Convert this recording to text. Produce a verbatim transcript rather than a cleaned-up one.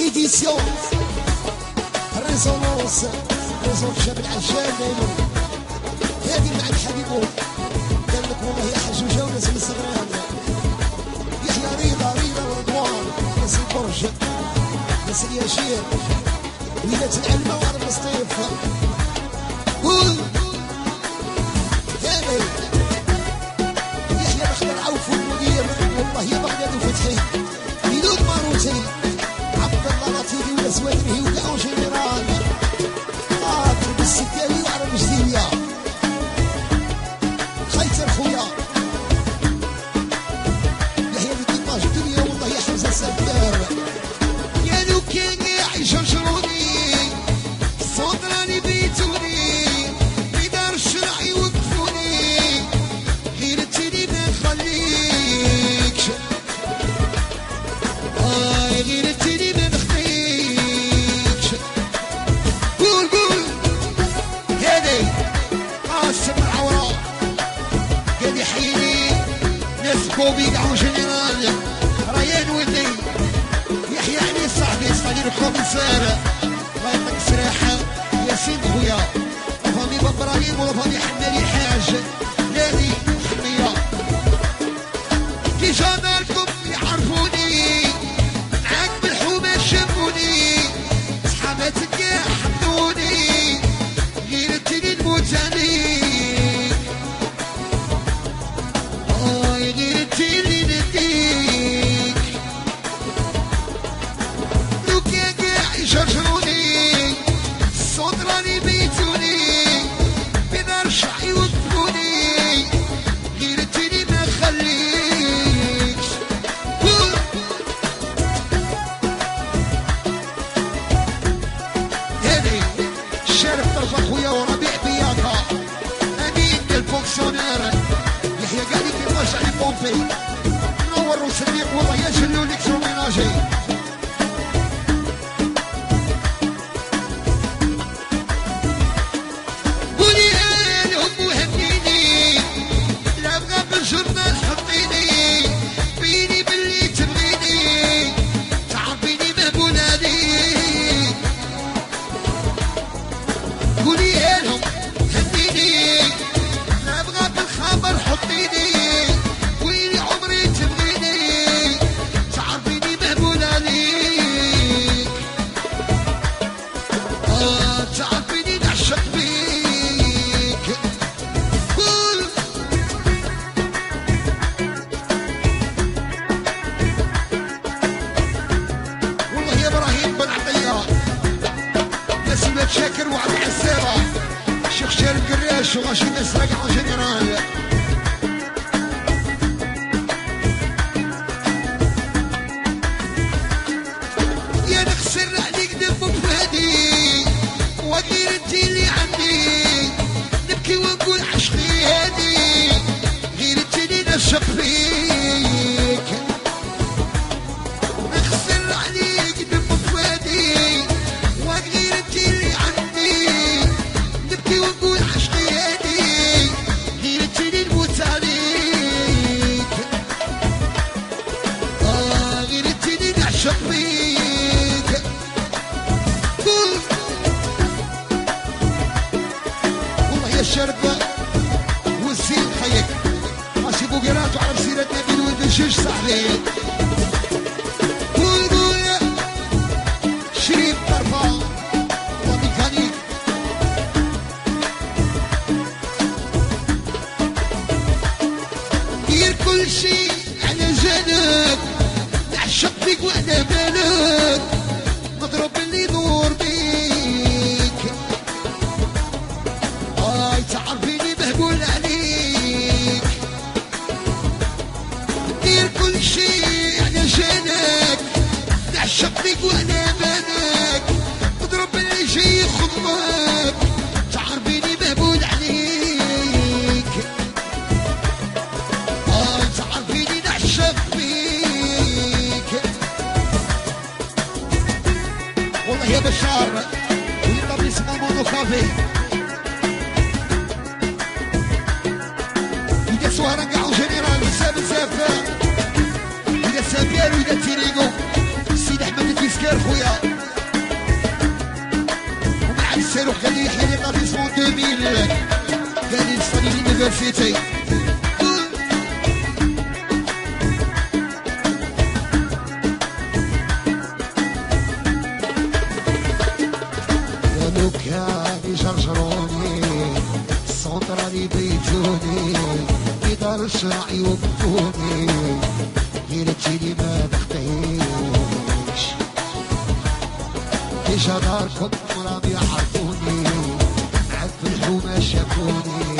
édition ريزونونس ريزونونس شاب العشان دايما هذه مع الحبيب قال لك والله يا حجوجه وناس من الصغران يحيى رضا رضا ورضوان ناس البرج ناس الياشير وليدات العلمه وعرب السطيف قول هذا يحيى بخدر عوف المدير والله يا بغداد وفتحي ميلود ماروتي عبد الله لطيفي والاسوادري وكاع جنرال اه تربي السكاوي وعرب الجديويه خيتر خويا يحيى بكيطاج الدنيا والله يا حمزه سكار يا لو كان يعيشروني صوت راني بيتوني في دار الشرع يوقفوني غير التاني ما نخليكش آه غير التاني ما نخليكش قول قول هادي قاسم العورة قال يحييني ناس كوبي قاعو جنرال ريان ولدي يحيى علي صاحبي صغير الكوميسار الله يعطيك الصراحة ياسين خويا لافامي بابراهيم ولافامي حمالي حاج نادي حمية كي جادالكم يعرفوني معاك بالحومة شافوني صحاباتك كاع حمدوني غير التاني نموت عليك آه غير التاني نديك لو كان كاع يشرشروني الصوت راني بيتوني في دار الشرع يوقفوني غير التاني ما نخليكش قول هادي الشارف طرف خويا وربيع بياكا امين ديال الفونكسيونير يحيى قالي كيفاش علي بومبي نور وسليق والله يا جلو الكتروميناجي قولي لهم وهنيني لا بغا بالجرنال حطيني بيني باللي تبغيني تعرفيني مهبول عليك قولي لهم هنيني لا بغا بالخبر حطيني ويلي عمري تبغيني تعرفيني مهبول عليك آه تعرفيني نعشق فيك قول والله يا ابراهيم بن عطيه نسيبة شاكر وعبد العسيرة شيخ شارب قراش ورشيد اسرق على جنرال يا نخسر عليك دم بفادي وغير انتي اللي عندي نبكي ونقول عشقي هادي غير انتي اللي نعشق فيك نخسر عليك دم بفادي وغير انتي اللي عندي نبكي ونقول عشقي هادي غير انتي اللي نموت عليك اه غير انتي اللي نعشق فيك قول والله يا الشربة والزين خيك ماشي بوقرات وعرف سيرة نبيل ولد الجيش صاحبي قول قول شريف طرفة وميكانيك دير كل شي على جنب نعشق فيك وانا بالك نضرب اللي يدور بيك هاي تعرفيني مهبول عليك دير كل شي على جنب نعشق فيك وانا بالك نضرب اللي يجي يخطبك تعرفيني مهبول عليك هاي تعرفيني نعشق فيك والله يا بشار ويطلب لي اسمه مونو كافي إذا سهرة قاعو جنرال بزاف بزاف إذا سافير وإذا تيريغو السيد أحمد الفيسكار خويا لفيتي قالوا كان يجرجروني السونطرة اللي بيجوني يدار الشرع يوقفوني غير تجيلي ما بختيش كيش داركم راهم يعرفوني عاد في الحومة شافوني